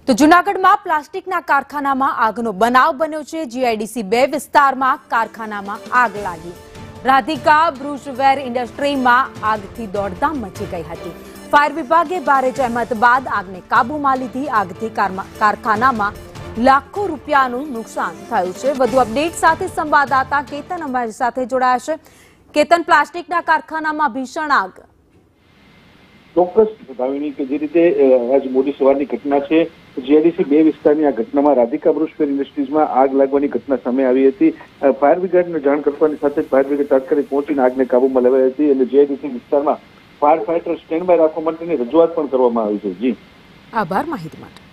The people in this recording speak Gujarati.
તો જૂનાગઢમાં પ્લાસ્ટિકના કારખાનામાં આગનો બનાવ બન્યો છે। જીઆઈડીસી 2 વિસ્તારમાં કારખાનામાં આગ લાગી। રાધિકા બ્રુશવેર ઇન્ડસ્ટ્રીમાં આગથી દોડધામ મચી ગઈ હતી। ફાયર વિભાગે ભારે જહેમત બાદ આગને કાબૂમાં લીધી। આગથી કારખાનામાં લાખો રૂપિયાનું નુકસાન થયું છે। વધુ અપડેટ સાથે સંવાદદાતા કેતન અમારી સાથે જોડાયા છે। કેતન, પ્લાસ્ટિકના કારખાનામાં ભીષણ આગ। ચોક્કસ ભાવિની કે જે રીતે આજ મોડી સવારની ઘટના છે। જીઆઈડીસી 2 વિસ્તારની આ ઘટનામાં રાધિકા બ્રુશવેર ઇન્ડસ્ટ્રીઝમાં આગ લાગવાની ઘટના સામે આવી હતી। ફાયર બ્રિગેડને જાણ કરવાની સાથે ફાયર બ્રિગેડ તાત્કાલિક પહોંચીને આગને કાબૂમાં લેવાઈ હતી અને જીઆઈડીસી વિસ્તારમાં ફાયર ફાઈટર સ્ટેન્ડ બાય રાખવા માટેની રજૂઆત પણ કરવામાં આવી છે। જી, આભાર માહિતી માટે।